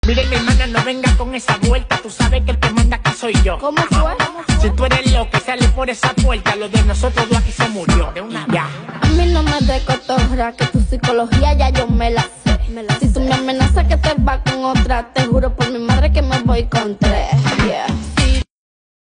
Miren, mi hermana, no venga con esa vuelta. Tú sabes que el que manda acá soy yo. ¿Cómo fue? Si tú eres loco, sale por esa puerta. Lo de nosotros dos aquí se murió. De una ya. A mí no me de cotorra, que tu psicología ya yo me la sé. Si tú me amenazas que te vas con otra, te juro por mi madre que me voy con tres.